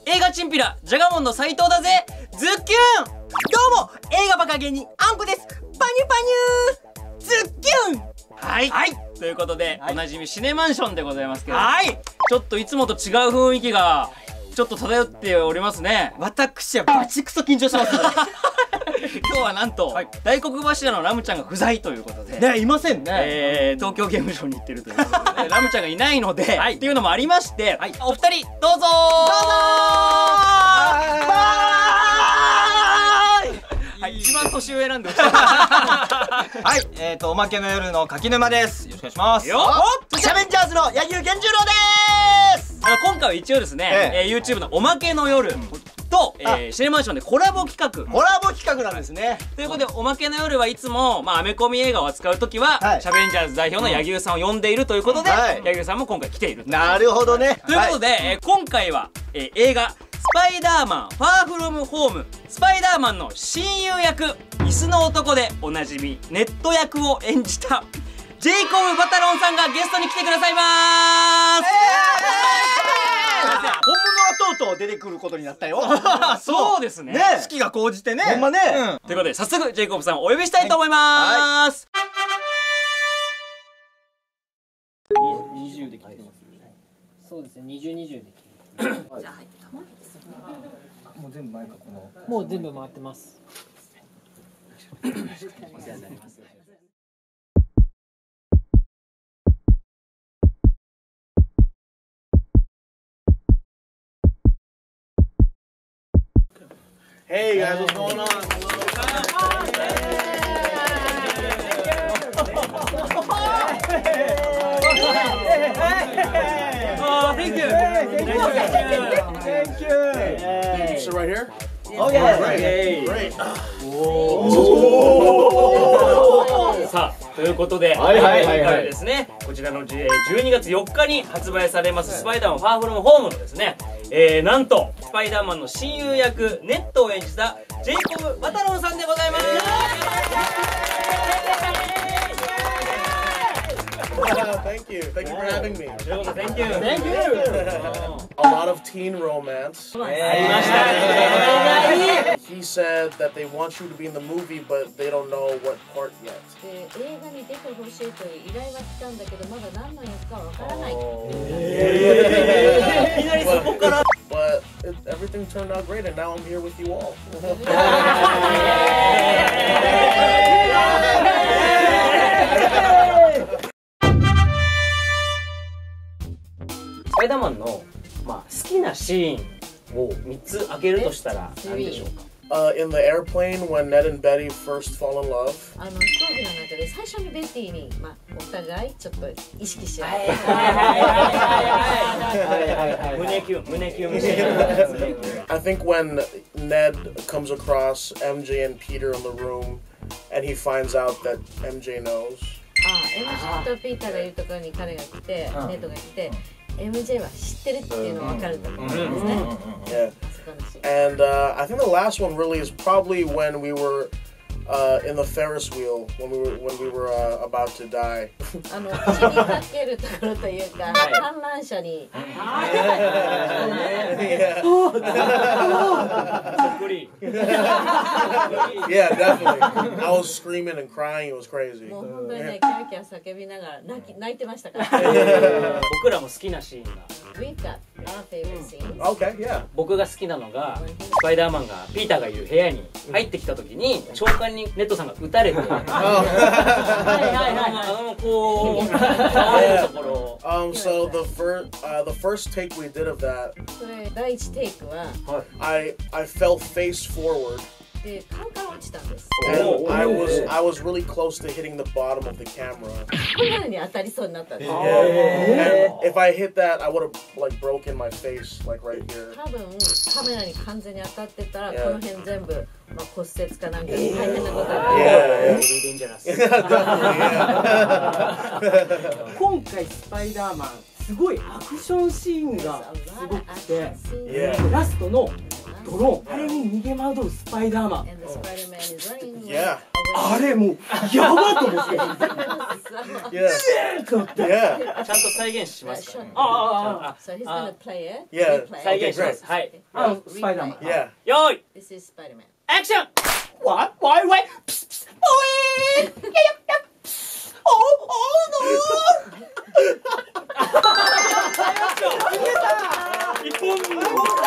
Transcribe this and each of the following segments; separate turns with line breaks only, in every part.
映画チンピラジャガモンの斉藤だぜズッキュン。どうも映画バカ芸人あんこです。パニュパニューズッキュン。はい、はい、ということで、おなじみシネマンションでございますけど、はい、ちょっといつもと違う雰囲気がちょっと漂っておりますね。
私はバチクソ緊張してます
今日はなんと、大黒柱のラムちゃんが不在ということで
ね、いませんね。
東京ゲームショウに行ってるということで、ラムちゃんがいないので、っていうのもありまして、お二人どうぞはい、一番年上なんで
はい、おまけの夜の柿沼です。よろしくお願いします。よっ、シャベンジャーズの柳生源十郎です。
今回は一応ですね、YouTube のおまけの夜と、シネマンションでコラボ企画
なんですね。
ということで、おまけの夜はいつも、アメコミ映画を扱うときは、シャベンジャーズ代表の柳生さんを呼んでいるということで、柳生さんも今回来ている。
なるほどね。
ということで、今回は、映画スパイダーマンファーフロムホーム、スパイダーマンの親友役、椅子の男でおなじみネット役を演じたジェイコブ・バタロンさんがゲストに来てくださいます。
本物がとうとう出てくることになったよ。
そうですね。
好きが高じてね。ほんまね。
ということで、早速ジェイコブさんをお呼びしたいと思います。
20で切ってます。そうですね、20、20で切ってます。じゃあ入ってたまにですよね。もう全部前かこの。もう全部回ってます。お世話になります。
Hey guys, what's going on?
Oh, thank you.
Thank you. So right here?
Okay. Great. さあ、ということで、今回ですね、こちらの12月4日に発売されますスパイダーマンファーフロムホームのですね、なんとスパイダーマンの親友役ネットを演じたジェイコブ・バタロンさんでございます。
Thank you for having me.
Thank you.
A lot of teen romance. He said that they want you to be in the movie, but they don't know what part yet.
映画に出てほしいという依頼は来たんだけど、まだ何の役かわからない。
いきなりそこから。
But everything turned out great, and now I'm here with you all.
スパイダーマンの、好きなシーンを3つ挙げるとしたら何でしょうか。
In the airplane when Ned and Betty first fall in love.
飛行機の中で最初にベティに、お互いちょっと意識し合う。
胸キュン。
I think when Ned comes across MJ and Peter in the room, and he finds out that MJ knows.
MJ とピーターがいるところに彼が来て、ネットが来て。MJ は知ってるっていうのが分かると思うんですね。
And I think the last one really is probably when we were in the Ferris wheel when we were about to die.
血にかけるところというか、観覧車に。
Yeah, definitely. I was screaming and crying. It was crazy.
もう本当にね、キャーキャー叫びながら泣いてましたから。
僕らも好きなシーンが。
We've got our favorite scenes.
Okay, yeah.
僕が好きなのがスパイダーマンがピーターがいる部屋に入ってきた時に長官にネットさんが撃たれて、こう倒れるところ。
So the first take we did of that.
それ第一テイクは。
I fell face forward.
で、カンカン落ちたんです。
And I was really close to hitting the bottom of the camera.
こんなのに当たりそうになったんです。
And if I hit that, I would have like broken my face like right here.
多分カメラに完全に当たってたらこの辺全部骨折かなんか大変なことになる。
今回スパイダーマンすごいアクションシーンがすごくて、ラストのドローン、あれに逃げ惑うスパイダーマン。あれもうやばと思って。
Yeah. Yeah.
ちゃんと再現しますからね。
So he's gonna play it.
Yeah.
Replay it.
再現します。はい。
スパイダーマン
Yeah.
よーい、
This is Spider-Man.
アクション。
わわいわい
一本目。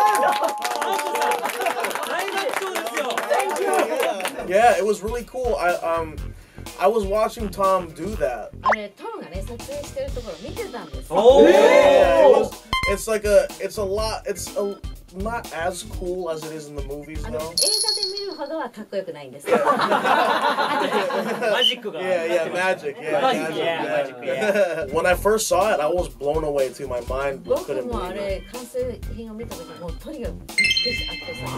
大爆笑ですよ。
Yeah, it was really cool. I was watching Tom do that.
あれトムがね撮影してるところ見てたんです。
おー。
Yeah, it's a lot. Not as cool as it is in the movies
映画で
though.
見るほどはかっこよくないんです。
マジックが。
Yeah, magic. Yeah,
Magic,
magic.
yeah,
Yeah. When I first saw it, I was blown away too. My mind
僕
couldn't
もあ
believe it.
れ完成品を見た時もうとにかくびっくりしあってさ。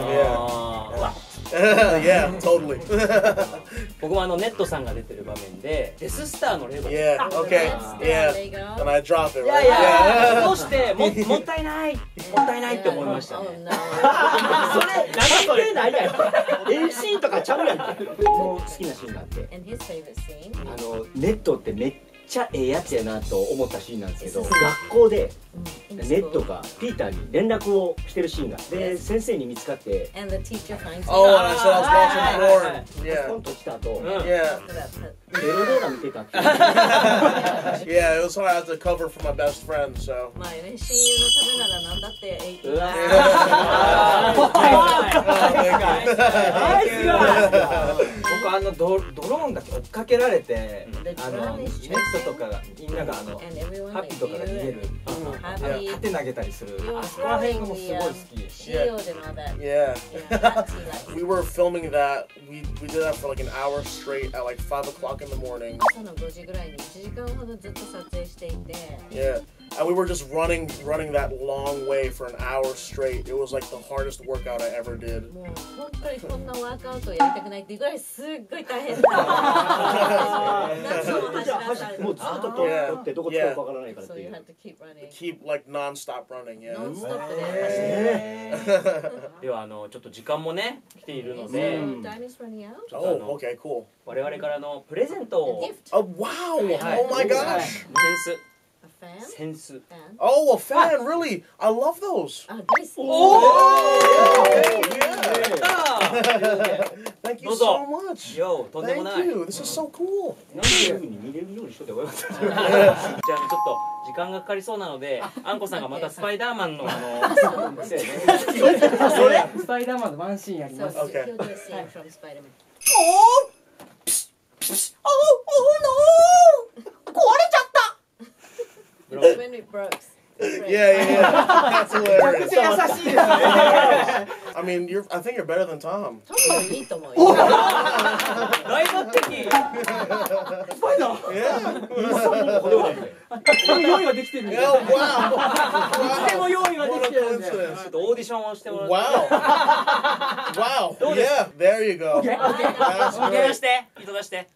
Yeah, totally.
僕もネットさんが出てる場面でデススターのレゴ。
Yeah, okay. Yeah. And I drop it,
いや
right?
いや、
Yeah.
どうしてもったいないって思いましたね。
Oh, no.
それないやん。演シーンとかちゃうやんけ。
もう好きなシーンがあって
And his favorite scene.
ネットってめっちゃええやつやなと思ったシーンなんですけど、学校でネットがピーターに連絡をしてるシーンがで先生に見つかって
And the teacher finds
Oh, and I said I was watching porn.
ポ
Yeah.
ンと来た後
Yeah.
エロ動画見てたっていう
Yeah, it was hard. I had to cover for my best friend, so.
まあね、親友のためなら何だって言います。
僕ドローンだけ追っかけられてネッ
drone is
トとかがみんなが
And everyone
ハッピーとかが逃げる
happy.
盾投げたりする
You're
あそこら辺がもう
throwing
すごい好
the
き
shield and all that.
Yeah.
Yeah, that's he likes.
We were filming that. We did that for like an hour straight at like 5 o'clock in the morning.
朝の5時ぐらいに1時間ほどずっと撮影していて。
Yeah. And we were just running that long way for an hour straight. It was like the hardest workout I ever did.
もう本当にこんなワークアウトをやりたくないっていうぐらいすっごい大変だ。何度も走らされて。
もうずっと撮ってどこ使うかわからないからっ
So
てい
you
う
have to keep running.
Keep like non-stop running, yeah.
ノンストップで走ってる。
ではちょっと時間もね来ているの
So
で、
time is running out.
Oh, okay, cool.
我々からのプレゼント
A
を
gift.
Oh, wow. Oh my gosh.
A fan.
センス
Fan.
Oh, a fan, really? I love those.
あ、大好き。
Thank you
Dozo.
so much.
よとんでも
Thank
ない。
you. This is so cool.
なんていう風に見れるようにしとけばよかった
じゃあちょっと時間がかかりそうなので、あんこさんがまたスパイダーマンの
そうやね
スパイダーマンのワンシーンやり
So
ます
Okay.
he'll do a scene from Spider-Man. When it broke.
Yeah. That's hilarious. I mean, I think you're better than Tom.
トムもいいと思うよ。
大抜擢。
Yeah.
用意はできてるんで
Oh, wow.
でも用意はで
What
き
a
てるんで
coincidence.
ちょっとオーディションをしてもらって。
Wow. Wow. Yeah. There you go. That's
手出
great.
して糸出して。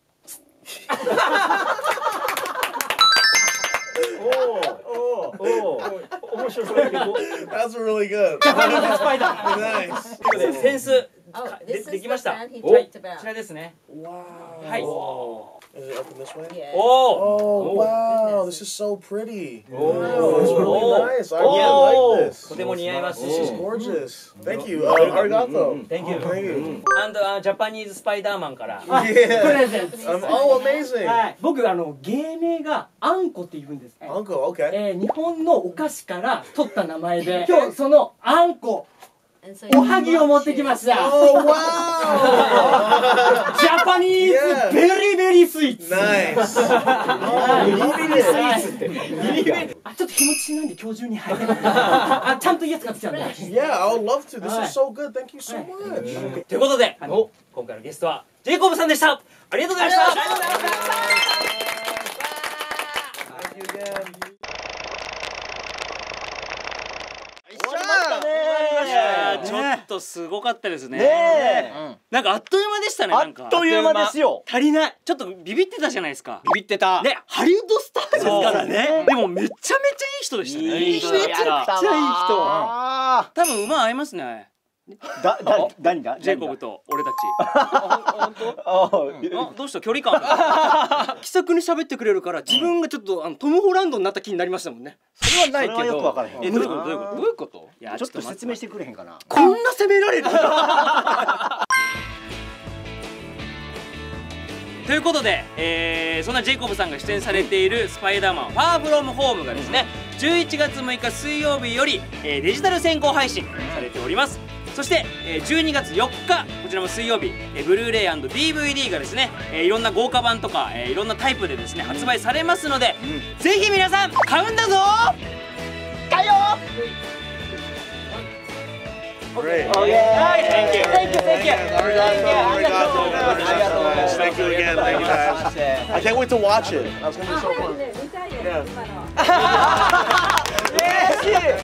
面白そうだけど
That's really good. Nice.
ということでセンス
Oh,
で
this is
で
the
きました。
fan he
こ
talked
ち
about.
らですね。
Wow.
はい。
Is it open this way?
Yeah.
おお。
Oh, wow. This is so pretty.
Oh.
It's really nice. I
Oh.
really like this.
とても似合いますし。
This is gorgeous. Thank you. Arigato.
Thank you.
Thank you.
And ジャパニーズスパイダーマンから。
プ
Yeah.
レゼント
Oh, amazing.
はい僕芸名があんこって言うんですね
Uncle, okay.
日本のお菓子から取った名前で今日そのあんこ
And so
おはぎを持ってきました
Oh, wow.
ジャパニーズ
Yeah.
ベリベリスイーツ
Nice.
あちょっと日持ちなんで今日中に入ってあちゃんといいやつ買ってきたんで
Yeah, I would love to. This is so good. Thank you so much.
ということで、今回のゲストはジェイコブさんでした。ありがとうございました。
Thank you again.
いやーちょっとすごかったですね。
ね
なんかあっという間でしたね。
あっ
なんか
という間ですよ
足りない。ちょっとビビってたじゃないですか。
ビビってた
ね、ハリウッドスターですからね。でもめちゃめちゃいい人でしたね。
いい人だった
めちゃくちゃいい人。
あ
多分馬合いますね。
何が
ジェイコブと俺たち。どうした距離感
気さくに喋ってくれるから自分がちょっとトム・ホランドになった気になりましたもんね。
それはないけどよく分からへん。
どういうこと？
ちょっと説明してくれへんかな。
こんな責められる
ということで、そんなジェイコブさんが出演されている「スパイダーマンファーフロムホーム」がですね11月6日水曜日よりデジタル先行配信されております。そして12月4日こちらも水曜日ブルーレイ&DVD がですねいろんな豪華版とかいろんなタイプでですね発売されますので、ぜひ皆さん買うんだぞ。買うよ。
Great.
Thank you.
Thank you again. Thank you, guys. I can't wait to watch it. That's gonna be so fun.